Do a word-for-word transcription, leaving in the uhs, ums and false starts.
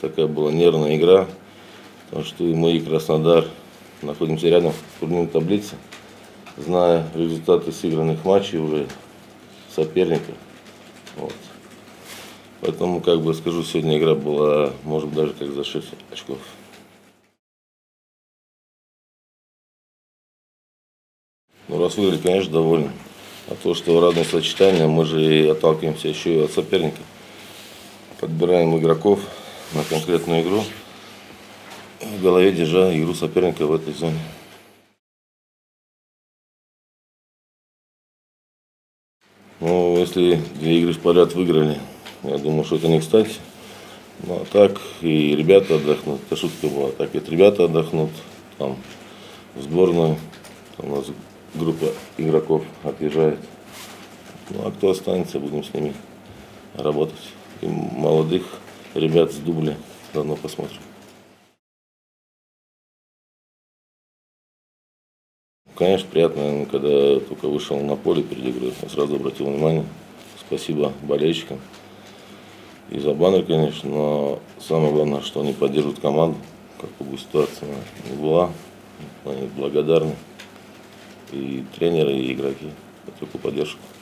такая была нервная игра, потому что и мы, и Краснодар находимся рядом в турнирной таблице, зная результаты сыгранных матчей уже соперника. Вот. Поэтому, как бы скажу, сегодня игра была, может быть, даже как за шесть очков. Ну, раз выиграли, конечно, довольны. А то, что разные сочетания, мы же и отталкиваемся еще и от соперника. Подбираем игроков на конкретную игру, в голове держа игру соперника в этой зоне. Ну, если две игры подряд выиграли, я думаю, что это не кстати. Ну, а так и ребята отдохнут. Это шутка была. Так и ребята отдохнут. Там в сборную. Там у нас группа игроков отъезжает. Ну, а кто останется, будем с ними работать. И молодых ребят с дубля заодно посмотрим. Конечно, приятно, когда только вышел на поле перед игрой, я сразу обратил внимание. Спасибо болельщикам и за баннер, конечно, но самое главное, что они поддерживают команду, какой бы ситуация ни была. Они благодарны и тренеры, и игроки за такую поддержку.